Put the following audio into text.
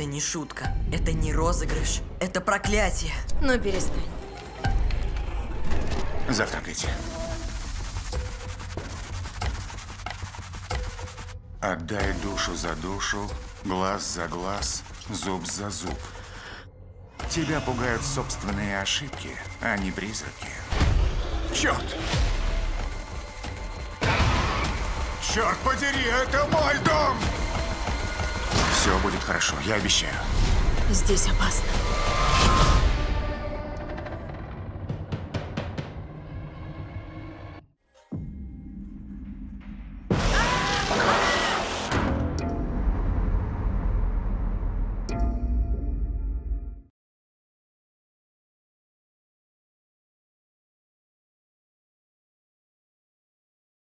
Это не шутка, это не розыгрыш, это проклятие. Ну, перестань. Завтракайте. Отдай душу за душу, глаз за глаз, зуб за зуб. Тебя пугают собственные ошибки, а не призраки. Черт! Черт подери, это мой дом! Все будет хорошо, я обещаю. Здесь опасно.